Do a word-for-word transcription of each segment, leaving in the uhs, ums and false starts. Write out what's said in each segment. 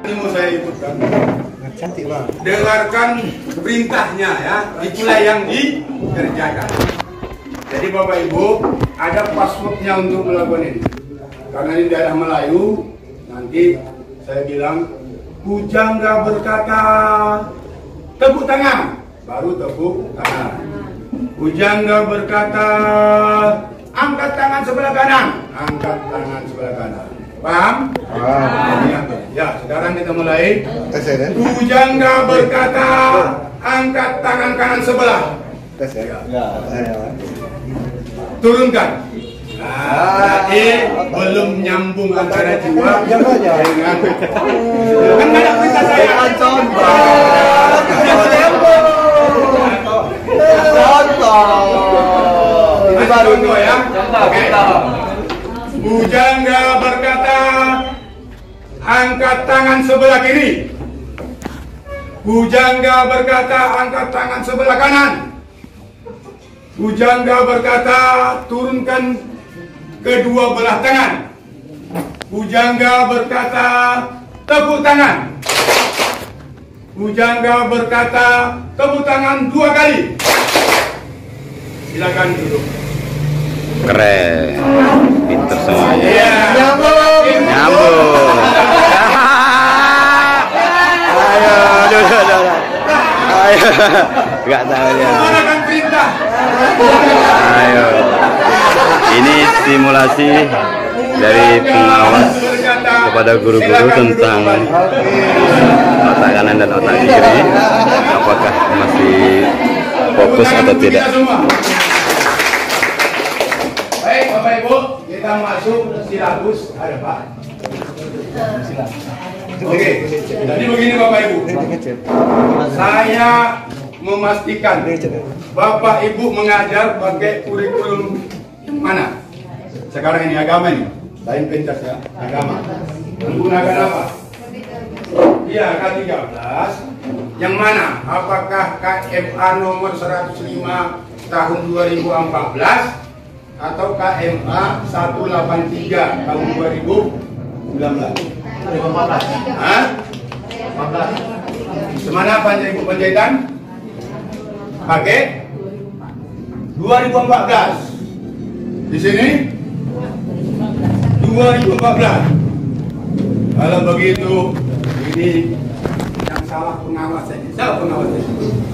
Ini mau saya ikutkan. Cantik bang. Dengarkan perintahnya ya, itulah yang dikerjakan. Jadi Bapak Ibu ada passwordnya untuk melakukan ini. Karena ini daerah Melayu, nanti saya bilang pujangga berkata tepuk tangan, baru tepuk tangan. Pujangga berkata angkat tangan sebelah kanan, angkat tangan sebelah kanan. Paham? Ah. Ya, sekarang kita mulai. Pujangga berkata angkat tangan kanan sebelah. Tes ya. Ya. Turunkan. Nah, berarti belum nyambung antara jiwa dengan kan ada perintah saya. Contoh. Ini baru ya. Oke. Pujangga berkata angkat tangan sebelah kiri. Pujangga berkata angkat tangan sebelah kanan. Pujangga berkata turunkan kedua belah tangan. Pujangga berkata tepuk tangan. Pujangga berkata tepuk tangan dua kali. Silakan duduk. Keren, pinter semuanya. Ya. Nyambung. Nyambung. Ayo, dulu, dulu. Ayo, nggak tahu ya. Menggunakan perintah. Ayo, ini simulasi dari pengawas kepada guru-guru tentang otak kanan dan otak kiri. Apakah masih fokus atau tidak? Baik Bapak Ibu, kita masuk silabus ada Pak. Oke, jadi begini Bapak Ibu, saya memastikan Bapak Ibu mengajar pakai kurikulum mana? Sekarang ini agama ini, lain pentas ya, agama. Menggunakan apa? Iya, K tiga belas. Yang mana? Apakah K M A nomor seratus lima tahun dua ribu empat belas atau K M A seratus delapan puluh tiga tahun dua ribu sembilan belas? dua ribu empat belas. Hah? empat belas. Semana panjang Ibu penjahitan? Pakai dua ribu empat belas. Di sini dua ribu empat belas. Kalau begitu ini yang salah pengawas ini. Salah pengawas ini.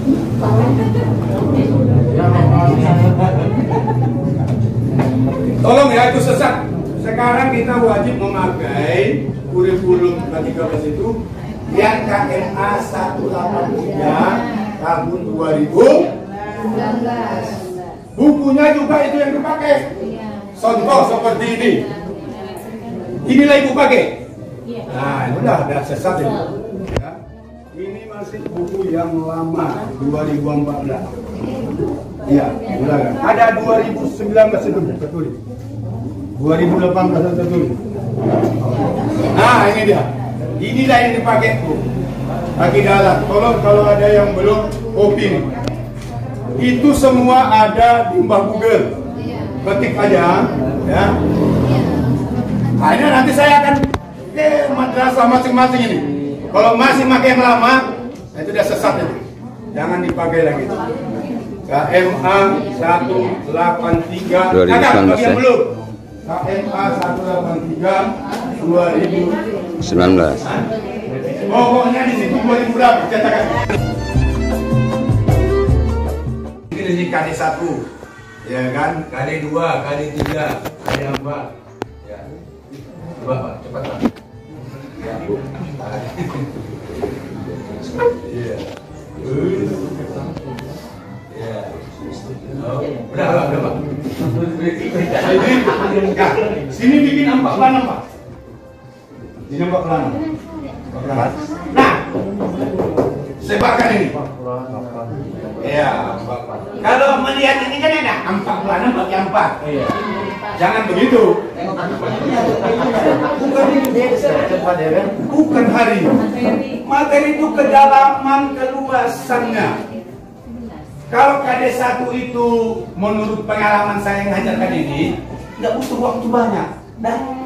Tolong ya, itu sesat. Sekarang kita wajib memakai kurikulum K tiga belas itu yang K M A seratus delapan puluh tiga tahun dua ribu sembilan belas. Bukunya juga itu yang dipakai. Contoh seperti ini. Inilah Ibu pakai. Nah, ini udah ada sesat ini. Ya. Ini masih buku yang lama dua ribu empat belas. Iya, ulangan. Ada dua ribu sembilan belas itu tertulis. dua ribu delapan belas tertulis. Nah, ini dia. Inilah yang dipakai Bu. Bagi dalam. Tolong kalau ada yang belum copy. Itu semua ada di Mbah Google. Ketik aja, ya. Nah, ini nanti saya akan ke madrasah masing-masing ini. Kalau masih pakai yang lama, nah itu udah sesat itu. Jangan dipakai lagi. K M A seratus delapan puluh tiga. dua ribu sembilan belas ya. Belum. K M A seratus delapan puluh tiga dua ribu sembilan belas. Pokoknya di situ dua ribu berapa cetakan. Ini kali satu, ya kan? Kali dua, kali tiga, kali empat. Ya. Coba Pak, cepat Pak. Ya, Bu. Iya. Iya. Oh, udah, udah, udah Pak. Ini, ya, sini bikin empat pelana Pak. Ini empat pelana. Nah, sebarkan ini. Iya, kalau melihat ini kan ada empat pelana bagi empat. Iya. Jangan begitu. Bukan ini bukan hari. Materi itu kedalaman keluasannya. Kalau K D satu itu menurut pengalaman saya yang ngajarkan ini nggak butuh waktu banyak dan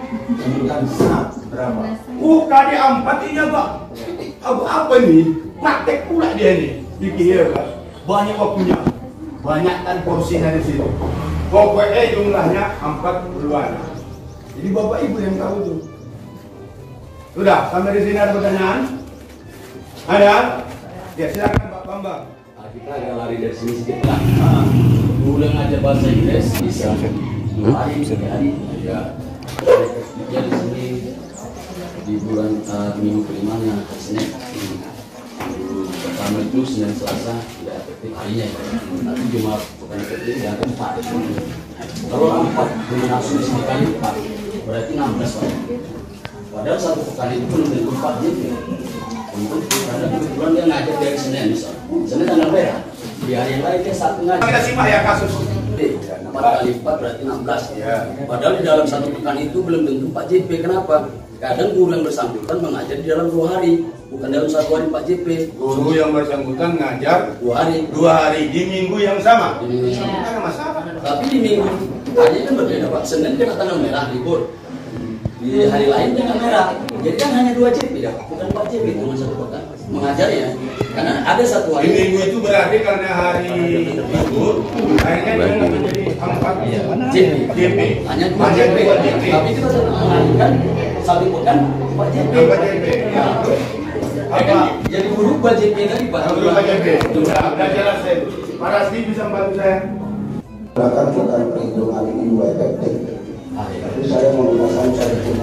Bukan sah. Berapa? Uh, K D empat ini Pak. Apa apa nih? Praktek pula dia nih. Dikira Pak. Banyak waktunya. Banyak kan porsinya di situ. Pokoknya jumlahnya empat puluhan. Jadi Bapak Ibu yang tahu tuh. Sudah, sampai di sini ada pertanyaan? Ada? Ya silakan Pak Bambang. Nah, kita agak lari dari sini sedikit lah. Dulu ngajar bahasa Inggris bisa dua hari, tiga hari. Ya, kerja di sini di bulan uh, minggu kelimanya Senin. Minggu pertama itu Senin Selasa tidak efektif harinya. Nanti Jumat bukan efektif yang keempat. Kalau empat dimasuk sekali empat berarti enam belas Pak. Padahal satu pekan itu belum tentu empat jadi. Untuk karena kebetulan dia ngajar dari Senin misal. Senin tanggal merah. Di hari yang lain dia satu ngajar. Kita simak ya kasus. empat kali empat berarti enam belas. Ya. Padahal di dalam satu pekan itu belum tentu empat J P. Kenapa? Kadang guru yang bersangkutan mengajar di dalam dua hari, bukan dalam satu hari empat J P. Guru yang bersangkutan ngajar Dua hari. dua hari di minggu yang sama. Di minggu yang sama. Tidak ada masalah. Tapi di minggu hari kan berbeda Pak. Senin kena tanggal merah libur. Di hari lain tanggal merah. Jadi kan hanya dua J P ya, bukan empat J P cuma satu pekan. Mengajar ya. Karena ada satu Di hari. minggu itu berarti karena hari libur, akhirnya dia nggak menjadi empat J P. J P. Hanya dua J P. dua J P. Tapi kita tetap mengalihkan satu pekan empat J P. Empat J P. Ya. Apa? Jadi berubah J P tadi Pak. Berubah J P. Sudah, sudah jelas saya. Pak Rasdi bisa membantu saya. Bahkan bukan perhitungan I U efektif, tapi saya menggunakan satu